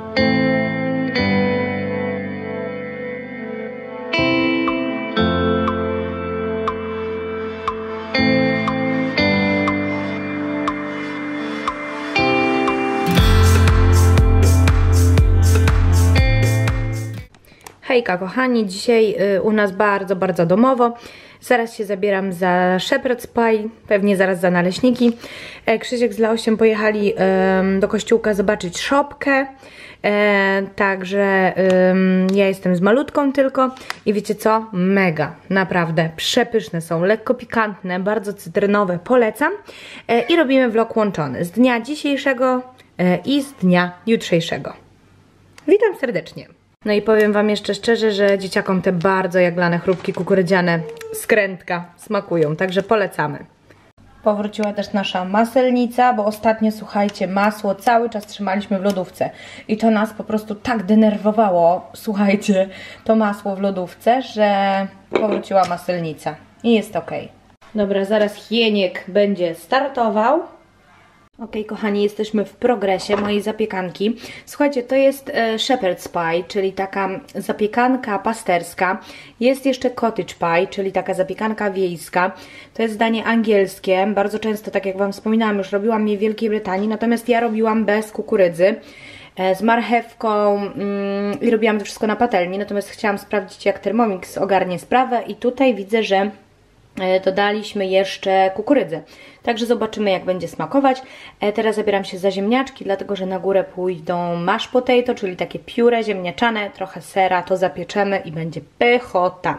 Hejka kochani, dzisiaj u nas bardzo domowo. Zaraz się zabieram za Shepherd's Pie, pewnie zaraz za naleśniki. Krzysiek z Leosiem pojechali do kościółka zobaczyć szopkę. Także ja jestem z malutką tylko i wiecie co? Mega, naprawdę przepyszne są, lekko pikantne, bardzo cytrynowe, polecam. I robimy vlog łączony z dnia dzisiejszego i z dnia jutrzejszego. Witam serdecznie. No i powiem wam jeszcze szczerze, że dzieciakom te bardzo jaglane chrupki kukurydziane z Krętka smakują, także polecamy. Powróciła też nasza maselnica, bo ostatnio, słuchajcie, masło cały czas trzymaliśmy w lodówce i to nas po prostu tak denerwowało, słuchajcie, to masło w lodówce, że powróciła maselnica i jest ok. Dobra, zaraz Hieniek będzie startował. Ok, kochani, jesteśmy w progresie mojej zapiekanki. Słuchajcie, to jest Shepherd's Pie, czyli taka zapiekanka pasterska. Jest jeszcze Cottage Pie, czyli taka zapiekanka wiejska. To jest danie angielskie. Bardzo często, tak jak wam wspominałam, już robiłam je w Wielkiej Brytanii, natomiast ja robiłam bez kukurydzy, z marchewką i robiłam to wszystko na patelni. Natomiast chciałam sprawdzić, jak Thermomix ogarnie sprawę i tutaj widzę, że dodaliśmy jeszcze kukurydzę. Także zobaczymy, jak będzie smakować. Teraz zabieram się za ziemniaczki, dlatego że na górę pójdą mashed potato, czyli takie pióre ziemniaczane, trochę sera, to zapieczemy i będzie pychota.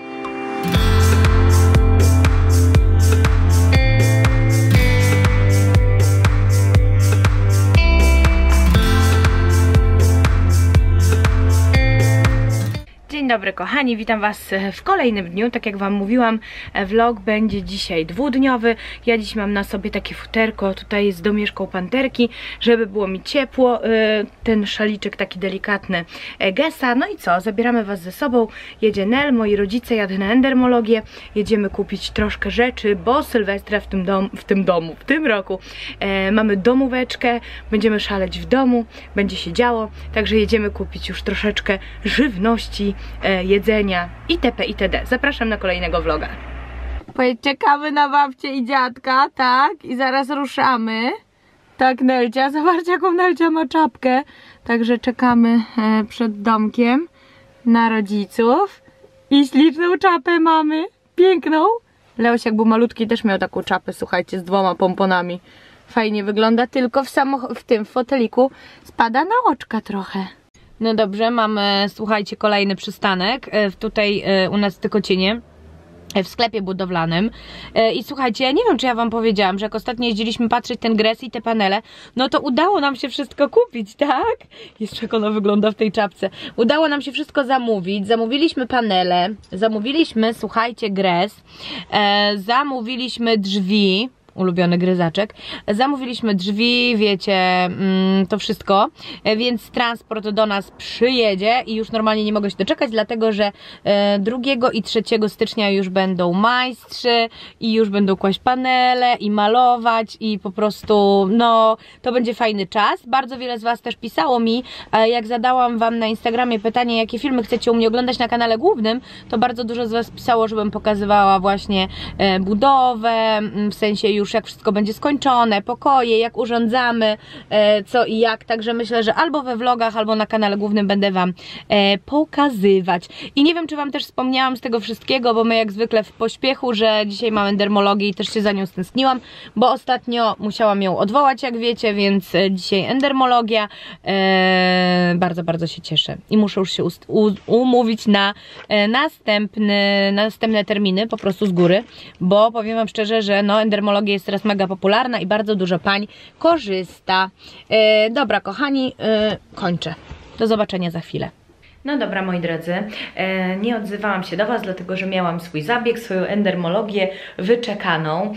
Dzień dobry kochani, witam was w kolejnym dniu. Tak jak wam mówiłam, vlog będzie dzisiaj dwudniowy. Ja dziś mam na sobie takie futerko tutaj z domieszką panterki, żeby było mi ciepło. Ten szaliczek taki delikatny Gessa. No i co, zabieramy was ze sobą. Jedzie Nel, moi rodzice, jadę na endermologię. Jedziemy kupić troszkę rzeczy, bo Sylwestra w tym roku mamy domóweczkę. Będziemy szaleć w domu, będzie się działo. Także jedziemy kupić już troszeczkę żywności, jedzenia itp. itd. Zapraszam na kolejnego vloga. Czekamy na babcię i dziadka, tak? I zaraz ruszamy. Tak, Nelcia, zobaczcie, jaką Nelcia ma czapkę. Także czekamy przed domkiem na rodziców. I śliczną czapę mamy, piękną. Leoś, jak był malutki, też miał taką czapę, słuchajcie, z 2 pomponami. Fajnie wygląda, tylko w tym foteliku spada na oczka trochę. No dobrze, mamy, słuchajcie, kolejny przystanek tutaj u nas w Tykocinie, w sklepie budowlanym. I słuchajcie, ja nie wiem, czy ja wam powiedziałam, że jak ostatnio jeździliśmy patrzeć ten gres i te panele, no to udało nam się wszystko kupić, tak? Jeszcze jak ona wygląda w tej czapce. Udało nam się wszystko zamówić. Zamówiliśmy panele, zamówiliśmy, słuchajcie, gres, zamówiliśmy drzwi. Ulubiony gryzaczek. Zamówiliśmy drzwi, wiecie, to wszystko, więc transport do nas przyjedzie i już normalnie nie mogę się doczekać, dlatego że 2 i 3 stycznia już będą majstrzy i już będą kłaść panele i malować i po prostu, no, to będzie fajny czas. Bardzo wiele z was też pisało mi, jak zadałam wam na Instagramie pytanie, jakie filmy chcecie u mnie oglądać na kanale głównym, to bardzo dużo z was pisało, żebym pokazywała właśnie budowę, w sensie już jak wszystko będzie skończone, pokoje, jak urządzamy, co i jak, także myślę, że albo we vlogach, albo na kanale głównym będę wam pokazywać. I nie wiem, czy wam też wspomniałam z tego wszystkiego, bo my jak zwykle w pośpiechu, że dzisiaj mamy endermologię i też się za nią stęskniłam, bo ostatnio musiałam ją odwołać, jak wiecie, więc dzisiaj endermologia. Bardzo się cieszę i muszę już się umówić na następne terminy, po prostu z góry, bo powiem wam szczerze, że no, endermologia jest teraz mega popularna i bardzo dużo pań korzysta. Dobra kochani, kończę. Do zobaczenia za chwilę. No dobra, moi drodzy, nie odzywałam się do Was, dlatego że miałam swój zabieg, swoją endermologię wyczekaną.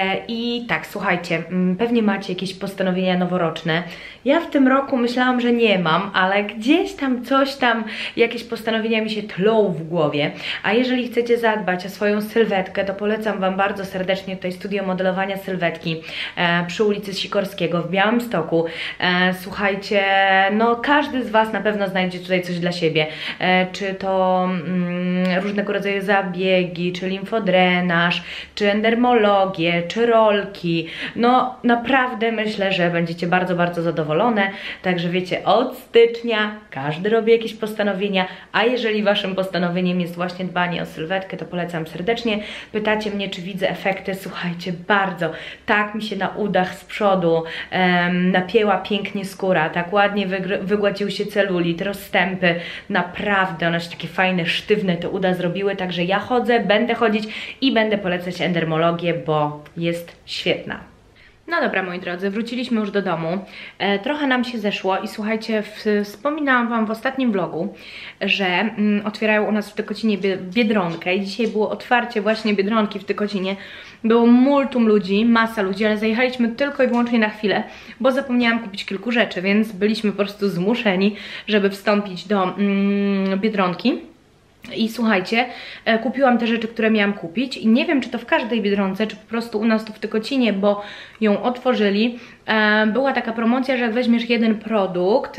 I tak, słuchajcie, pewnie macie jakieś postanowienia noworoczne. Ja w tym roku myślałam, że nie mam, ale gdzieś tam coś tam, jakieś postanowienia mi się tlą w głowie. A jeżeli chcecie zadbać o swoją sylwetkę, to polecam Wam bardzo serdecznie tutaj studio modelowania sylwetki przy ulicy Sikorskiego w Białymstoku. Słuchajcie, no każdy z Was na pewno znajdzie tutaj coś dla siebie. Czy to różnego rodzaju zabiegi, czy limfodrenaż, czy endermologię, czy rolki. No naprawdę myślę, że będziecie bardzo, bardzo zadowolone. Także wiecie, od stycznia każdy robi jakieś postanowienia, a jeżeli Waszym postanowieniem jest właśnie dbanie o sylwetkę, to polecam serdecznie. Pytacie mnie, czy widzę efekty? Słuchajcie, bardzo. Tak mi się na udach z przodu napięła pięknie skóra, tak ładnie wygładził się celulit, rozstępy. Naprawdę one się takie fajne, sztywne te uda zrobiły, także ja chodzę, będę chodzić i będę polecać endermologię, bo jest świetna. No dobra, moi drodzy, wróciliśmy już do domu. Trochę nam się zeszło i słuchajcie, wspominałam Wam w ostatnim vlogu, że otwierają u nas w Tykocinie Biedronkę i dzisiaj było otwarcie właśnie Biedronki w Tykocinie. Było multum ludzi, masa ludzi, ale zajechaliśmy tylko i wyłącznie na chwilę, bo zapomniałam kupić kilku rzeczy, więc byliśmy po prostu zmuszeni, żeby wstąpić do Biedronki. I słuchajcie, kupiłam te rzeczy, które miałam kupić i nie wiem, czy to w każdej Biedronce, czy po prostu u nas tu w Tykocinie, bo ją otworzyli. Była taka promocja, że jak weźmiesz jeden produkt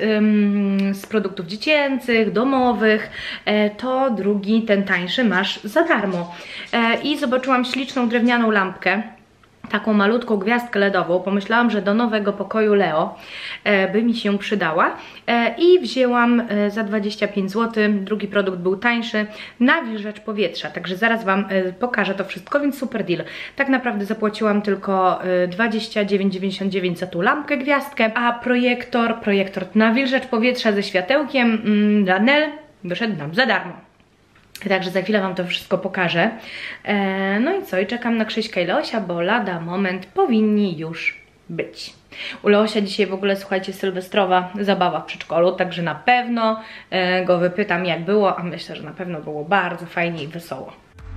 z produktów dziecięcych, domowych, to drugi, ten tańszy, masz za darmo. I zobaczyłam śliczną drewnianą lampkę, taką malutką gwiazdkę LEDową. Pomyślałam, że do nowego pokoju Leo by mi się przydała i wzięłam za 25 zł. Drugi produkt był tańszy, nawilżacz powietrza, także zaraz Wam pokażę to wszystko, więc super deal. Tak naprawdę zapłaciłam tylko 29,99 za tą lampkę gwiazdkę, a projektor nawilżacz powietrza ze światełkiem dla Nel wyszedł nam za darmo. Także za chwilę Wam to wszystko pokażę. No i co? I czekam na Krzyśka i Leosia, bo lada moment powinni już być. U Leosia dzisiaj w ogóle, słuchajcie, sylwestrowa zabawa w przedszkolu, także na pewno go wypytam, jak było, a myślę, że na pewno było bardzo fajnie i wesoło.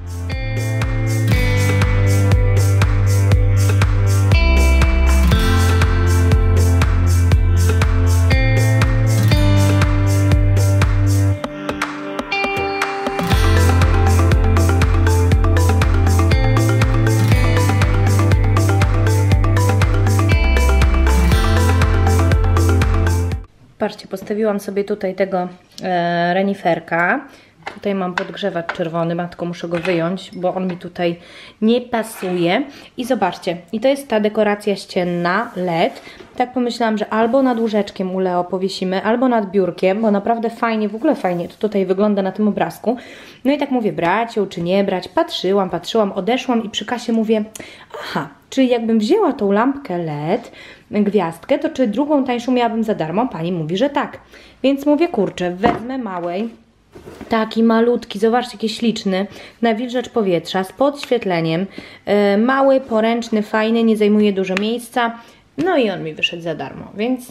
Patrzcie, postawiłam sobie tutaj tego reniferka. Tutaj mam podgrzewacz czerwony, matko, muszę go wyjąć, bo on mi tutaj nie pasuje. I zobaczcie, i to jest ta dekoracja ścienna LED. Tak pomyślałam, że albo nad łóżeczkiem u Leo powiesimy, albo nad biurkiem, bo naprawdę fajnie, w ogóle fajnie to tutaj wygląda na tym obrazku. No i tak mówię, brać ją czy nie brać. Patrzyłam, odeszłam i przy kasie mówię, aha, czyli jakbym wzięła tą lampkę LED, gwiazdkę, to czy drugą tańszą miałabym za darmo? Pani mówi, że tak. Więc mówię, kurczę, wezmę małej, taki malutki, zobaczcie, jaki śliczny, nawilżacz powietrza z podświetleniem, mały, poręczny, fajny, nie zajmuje dużo miejsca, no i on mi wyszedł za darmo, więc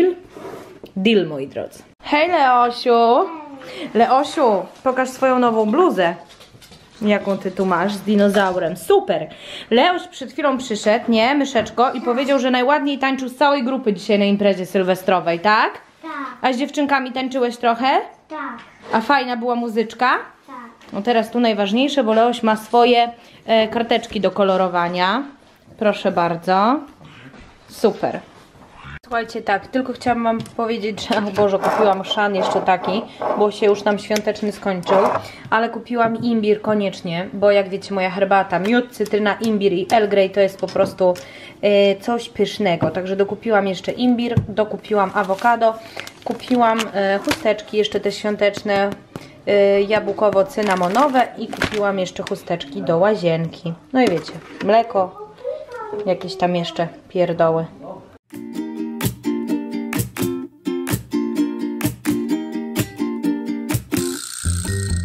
deal, moi drodzy. Hej Leosiu! Leosiu, pokaż swoją nową bluzę. Jaką ty tu masz z dinozaurem. Super! Leoś przed chwilą przyszedł, nie, myszeczko, i powiedział, że najładniej tańczył z całej grupy dzisiaj na imprezie sylwestrowej, tak? Tak. A z dziewczynkami tańczyłeś trochę? Tak. A fajna była muzyczka? Tak. No teraz tu najważniejsze, bo Leoś ma swoje karteczki do kolorowania. Proszę bardzo. Super. Słuchajcie, tak, tylko chciałam Wam powiedzieć, że, o Boże, kupiłam szan jeszcze taki, bo się już nam świąteczny skończył, ale kupiłam imbir koniecznie, bo jak wiecie, moja herbata, miód, cytryna, imbir i Earl Grey to jest po prostu coś pysznego, także dokupiłam jeszcze imbir, dokupiłam awokado, kupiłam chusteczki jeszcze te świąteczne, jabłkowo-cynamonowe i kupiłam jeszcze chusteczki do łazienki. No i wiecie, mleko, jakieś tam jeszcze pierdoły.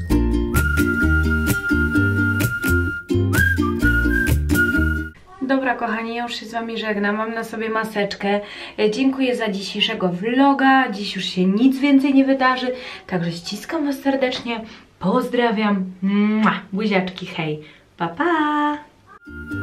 Dobra kochani, ja już się z wami żegnam, mam na sobie maseczkę. Dziękuję za dzisiejszego vloga, dziś już się nic więcej nie wydarzy, także ściskam was serdecznie, pozdrawiam, buziaczki, hej, pa pa!